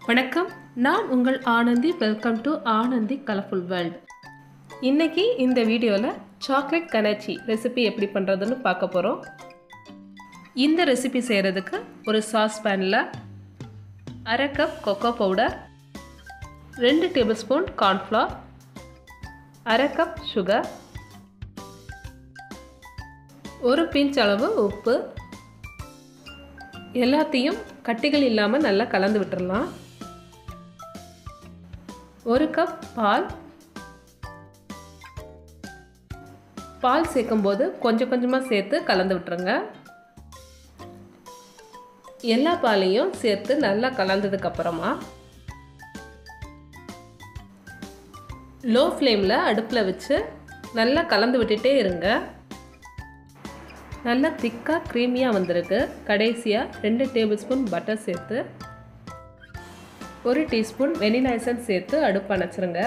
வணக்கம், நான் உங்கள் Anandhi. Welcome to Anandhi colourful world. இன்றைக்கி இந்த வீடியோவில் சாக்லேட் கனாச்சி ரெசிபி எப்படி பண்ணுறதுன்னு பார்க்க போகிறோம். இந்த ரெசிபி செய்கிறதுக்கு ஒரு சாஸ் பேனில் அரை cup cocoa powder, 2 tablespoon cornflour, அரை கப் சுகர், ஒரு பிஞ்ச் அளவு உப்பு, எல்லாத்தையும் கட்டிகள் இல்லாமல் நல்லா கலந்து விட்டுடலாம். ஒரு கப் பால் சேர்க்கும்போது கொஞ்சம் கொஞ்சமாக சேர்த்து கலந்து விட்டுருங்க. எல்லா பாலையும் சேர்த்து நல்லா கலந்ததுக்கப்புறமா லோ ஃப்ளேமில் அடுப்பில் வச்சு நல்லா கலந்து விட்டுட்டே இருங்க. நல்லா திக்காக க்ரீமியாக வந்திருக்கு. கடைசியாக 2 டேபிள் ஸ்பூன் பட்டர் சேர்த்து 1 டீஸ்பூன் வெனிலா எசன்ஸ் சேர்த்து அடுப்பு அணைச்சிருங்க.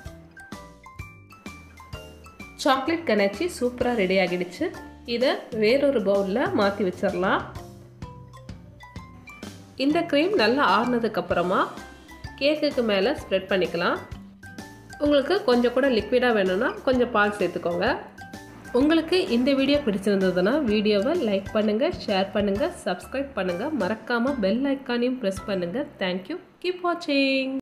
சாக்லேட் கனாச்சி சூப்பராக ரெடி ஆகிடுச்சு. இதை வேறொரு பவுலில் மாற்றி வச்சிடலாம். இந்த க்ரீம் நல்லா ஆறுனதுக்கப்புறமா கேக்குக்கு மேலே ஸ்ப்ரெட் பண்ணிக்கலாம். உங்களுக்கு கொஞ்சம் கூட லிக்விடாக வேணும்னா கொஞ்சம் பால் சேர்த்துக்கோங்க. உங்களுக்கு இந்த வீடியோ பிடிச்சிருந்ததுன்னா வீடியோவை லைக் பண்ணுங்கள், ஷேர் பண்ணுங்கள், சப்ஸ்கிரைப் பண்ணுங்கள். மறக்காமல் பெல் ஐக்கானையும் ப்ரெஸ் பண்ணுங்கள். தேங்க்யூ. கீப் வாட்சிங்.